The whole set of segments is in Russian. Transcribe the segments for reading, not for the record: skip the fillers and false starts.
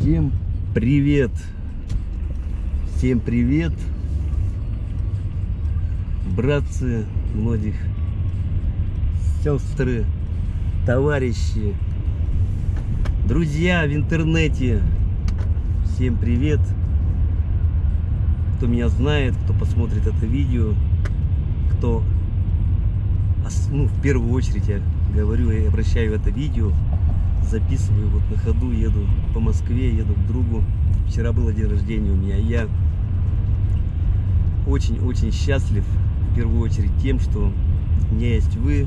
Всем привет! Всем привет, братцы, многих сестры, товарищи, друзья в интернете. Всем привет! Кто меня знает, кто посмотрит это видео, кто, в первую очередь я говорю и обращаю это видео, записываю вот на ходу, еду по Москве, еду к другу. Вчера было день рождения у меня. Я очень-очень счастлив, в первую очередь, тем, что у меня есть вы,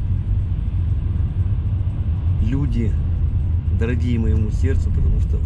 люди, дорогие моему сердцу, потому что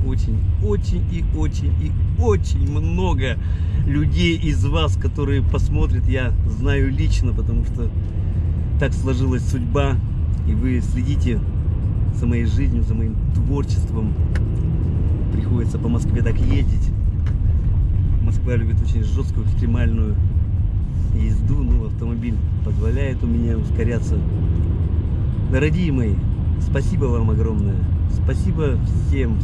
очень много людей из вас, которые посмотрят, я знаю лично, потому что так сложилась судьба, и вы следите за моей жизнью, за моим творчеством. Приходится по Москве так ездить. Москва любит очень жесткую, экстремальную езду, но автомобиль позволяет у меня ускоряться. Дорогие мои, спасибо вам огромное. Спасибо всем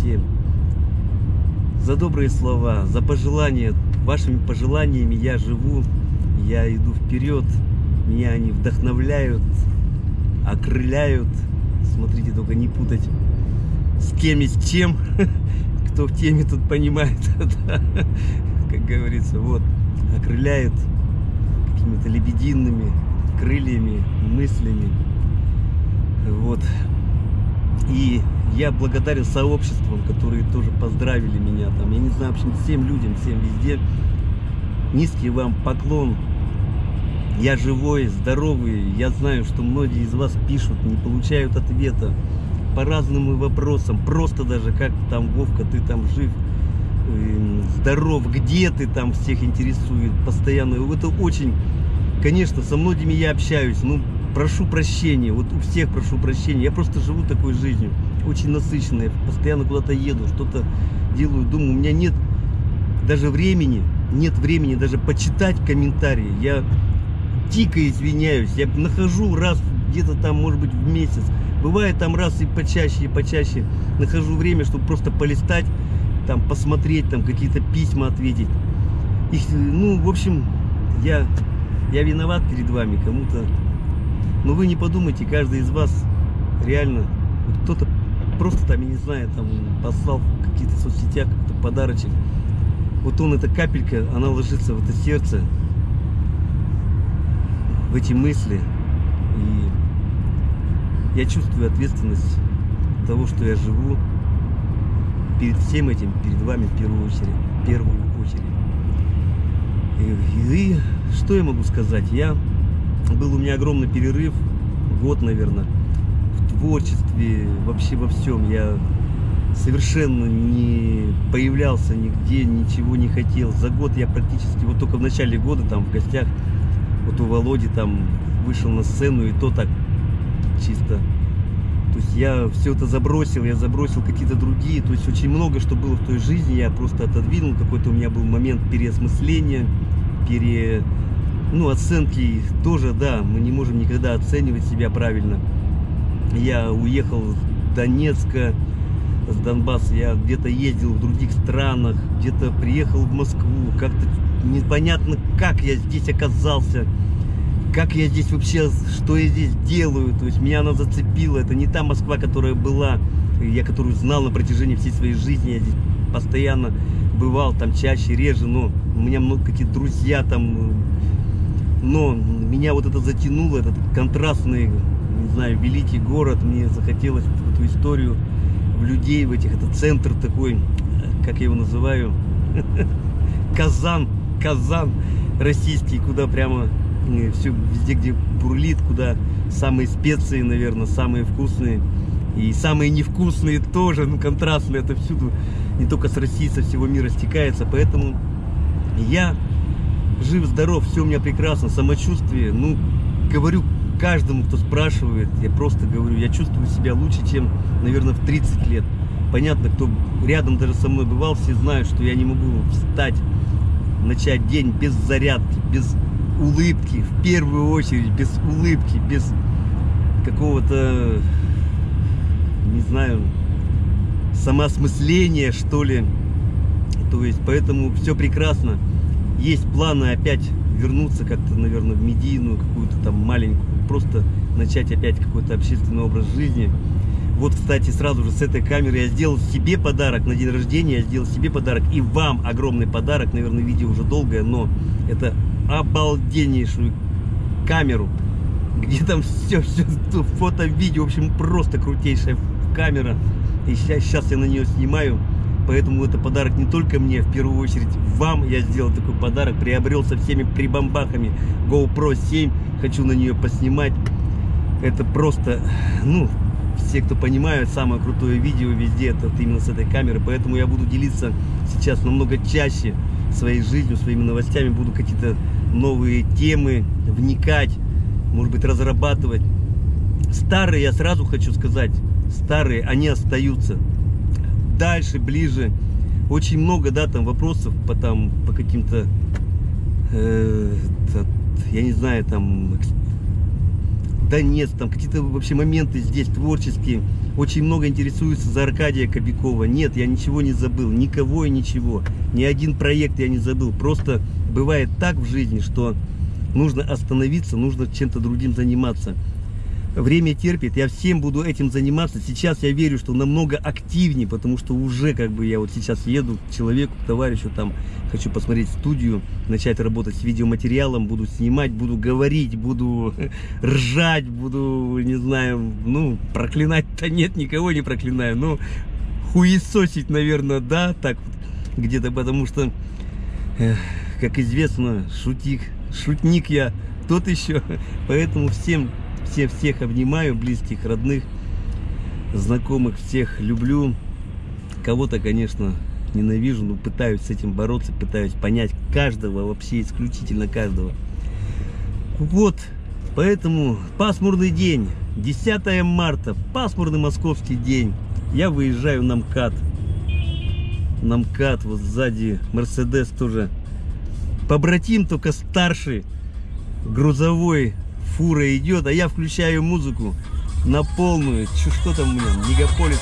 за добрые слова, за пожелания. Вашими пожеланиями я живу, я иду вперед. Меня они вдохновляют, окрыляют. Смотрите, только не путать с кем и с чем. Кто в теме, тут понимает. Как говорится, вот, окрыляют какими-то лебедиными крыльями, мыслями. Вот. И я благодарен сообществам, которые тоже поздравили меня. Там, я не знаю, в общем, всем людям, всем везде. Низкий вам поклон. Я живой, здоровый. Я знаю, что многие из вас пишут, не получают ответа по разным вопросам. Просто даже, как там, Вовка, ты там жив, здоров, где ты там, всех интересует постоянно. Это очень, конечно, со многими я общаюсь, но прошу прощения, вот у всех прошу прощения. Я просто живу такой жизнью, очень насыщенной. Постоянно куда-то еду, что-то делаю, думаю, у меня нет даже времени, даже почитать комментарии. Я дико извиняюсь, я нахожу раз где-то там, может быть, в месяц. Бывает там раз и почаще нахожу время, чтобы просто полистать, там посмотреть, там какие-то письма ответить. Их, в общем, я виноват перед вами кому-то. Но вы не подумайте, каждый из вас реально, вот кто-то просто там, я не знаю, там послал в каких-то соцсетях какой-то подарочек. Вот он, эта капелька, она ложится в это сердце, в эти мысли, и я чувствую ответственность того, что я живу перед всем этим, перед вами в первую очередь. И что я могу сказать? Был у меня огромный перерыв, год, наверное, в творчестве, вообще во всем. Я совершенно не появлялся нигде, ничего не хотел. За год я практически, вот только в начале года там в гостях, вот у Володи там вышел на сцену, и то так чисто. То есть я все это забросил, я забросил какие-то другие. То есть очень много что было в той жизни, я просто отодвинул. Какой-то у меня был момент переосмысления, оценки тоже, да, мы не можем никогда оценивать себя правильно. Я уехал с Донецка, с Донбасса, я где-то ездил в других странах, где-то приехал в Москву, как-то непонятно, как я здесь оказался, как я здесь вообще, что я здесь делаю. То есть меня она зацепила. Это не та Москва, которая была, я которую знал на протяжении всей своей жизни. Я здесь постоянно бывал, там чаще, реже, но у меня много каких-то друзья там. Но меня вот это затянуло, этот контрастный, не знаю, великий город. Мне захотелось в эту историю, в людей, в этих, это центр такой, как я его называю, Казан российский, куда прямо все везде, где бурлит, куда самые специи, наверное, самые вкусные и самые невкусные тоже, контрастные, это всюду, не только с Россией, со всего мира стекается. Поэтому я жив, здоров, все у меня прекрасно, самочувствие, говорю каждому, кто спрашивает, я просто говорю, я чувствую себя лучше, чем, наверное, в 30 лет. Понятно, кто рядом даже со мной бывал, все знают, что я не могу встать, начать день без зарядки, без улыбки, в первую очередь, без улыбки, без какого-то, не знаю, самоосмысление, что ли. То есть, поэтому все прекрасно. Есть планы опять вернуться как-то, наверное, в медийную какую-то там маленькую, просто начать опять какой-то общественный образ жизни. Вот, кстати, сразу же с этой камеры я сделал себе подарок на день рождения, я сделал себе подарок и вам огромный подарок. Наверное, видео уже долгое, но это обалденнейшую камеру, где там все фото, видео, в общем, просто крутейшая камера. И сейчас я на нее снимаю, поэтому это подарок не только мне, в первую очередь вам я сделал такой подарок, приобрел со всеми прибамбахами GoPro 7, хочу на нее поснимать. Это просто, ну, все, кто понимают, самое крутое видео везде, это вот именно с этой камеры, поэтому я буду делиться сейчас намного чаще своей жизнью, своими новостями, буду какие-то новые темы вникать, может быть, разрабатывать. Старые, я сразу хочу сказать, старые, они остаются. Дальше, ближе, очень много, да, там вопросов по каким-то, я не знаю, там, да нет, там какие-то вообще моменты здесь творческие. Очень много интересуются за Аркадия Кобякова. Нет, я ничего не забыл, никого и ничего. Ни один проект я не забыл. Просто бывает так в жизни, что нужно остановиться, нужно чем-то другим заниматься. Время терпит, я всем буду этим заниматься. Сейчас я верю, что намного активнее, потому что уже как бы я вот сейчас еду к человеку, к товарищу, там хочу посмотреть студию, начать работать с видеоматериалом, буду снимать, буду говорить, буду ржать, буду, не знаю, ну, проклинать-то нет, никого не проклинаю, но хуесосить, наверное, да, так вот где-то, потому что, как известно, шутник я тот еще, поэтому всех обнимаю, близких, родных, знакомых, всех люблю. Кого-то, конечно, ненавижу, но пытаюсь с этим бороться, пытаюсь понять каждого, вообще исключительно каждого. Вот, поэтому пасмурный день, 10 марта, пасмурный московский день. Я выезжаю на МКАД. На МКАД, вот сзади Мерседес тоже. Побратим, только старший, грузовой, фура идет, а я включаю музыку на полную. Что там у меня? Мегаполис.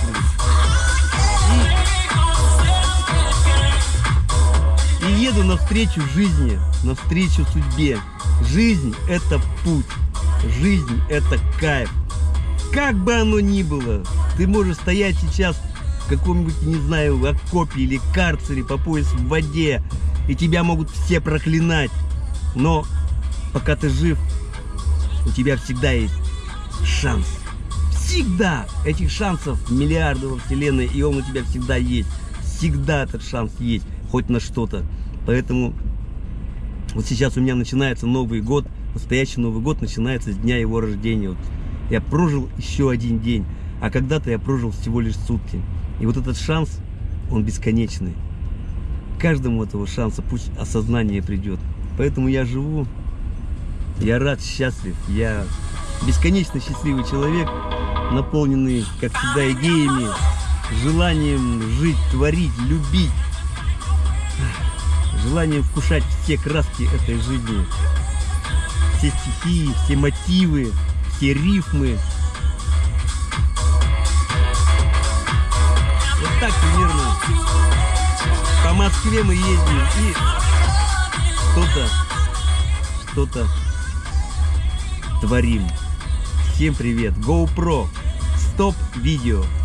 И еду навстречу жизни, навстречу судьбе. Жизнь — это путь. Жизнь — это кайф. Как бы оно ни было, ты можешь стоять сейчас в каком-нибудь, не знаю, окопе или карцере по пояс в воде, и тебя могут все проклинать. Но пока ты жив, у тебя всегда есть шанс. Всегда! Этих шансов миллиарды во вселенной, и он у тебя всегда есть. Всегда этот шанс есть, хоть на что-то. Поэтому вот сейчас у меня начинается Новый год. Настоящий Новый год начинается с дня его рождения. Вот я прожил еще один день, а когда-то я прожил всего лишь сутки. И вот этот шанс, он бесконечный. Каждому этого шанса пусть осознание придет. Поэтому я живу. Я рад, счастлив, я бесконечно счастливый человек, наполненный, как всегда, идеями, желанием жить, творить, любить, желанием вкушать все краски этой жизни, все стихии, все мотивы, все рифмы. Вот так примерно по Москве мы ездим и что-то творим. Всем привет. GoPro. Стоп видео.